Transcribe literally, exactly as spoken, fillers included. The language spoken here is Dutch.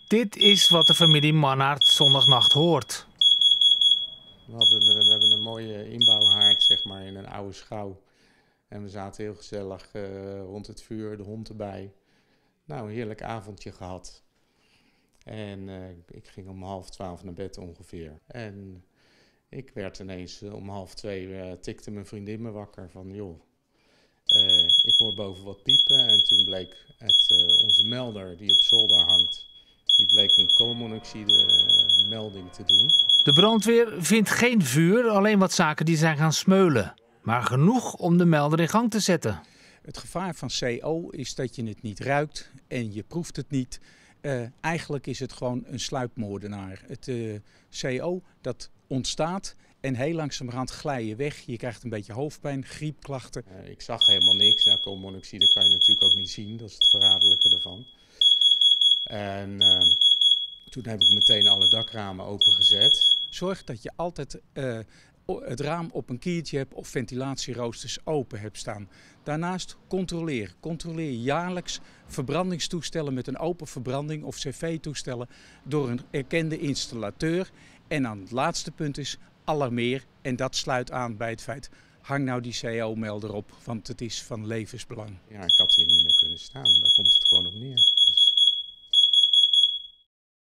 Dit is wat de familie Mannaert zondagnacht hoort. We, hadden, we hebben een mooie inbouwhaard, zeg maar, in een oude schouw. En we zaten heel gezellig uh, rond het vuur, de hond erbij. Nou, een heerlijk avondje gehad. En uh, ik ging om half twaalf naar bed ongeveer. En ik werd ineens uh, om half twee, uh, tikte mijn vriendin me wakker van, joh, uh, ik hoor boven wat piepen. En toen bleek het uh, onze melder die op zolder hangt, die bleek een koolmonoxide uh, melding te doen. De brandweer vindt geen vuur, alleen wat zaken die zijn gaan smeulen. Maar genoeg om de melder in gang te zetten. Het gevaar van C O is dat je het niet ruikt en je proeft het niet. Uh, eigenlijk is het gewoon een sluipmoordenaar. Het uh, C O dat ontstaat en heel langzamerhand glij je weg. Je krijgt een beetje hoofdpijn, griepklachten. Uh, ik zag helemaal niks. Nou, koolmonoxide kan je natuurlijk ook niet zien. Dat is het verraderlijke ervan. En uh, toen heb ik meteen alle dakramen opengezet. Zorg dat je altijd uh, het raam op een kiertje hebt of ventilatieroosters open hebt staan. Daarnaast controleer. Controleer jaarlijks verbrandingstoestellen met een open verbranding of cv-toestellen door een erkende installateur. En dan het laatste punt is alarmeer. En dat sluit aan bij het feit, hang nou die C O-melder op, want het is van levensbelang. Ja, ik had hier niet meer kunnen staan. Daar komt het gewoon op neer. Dus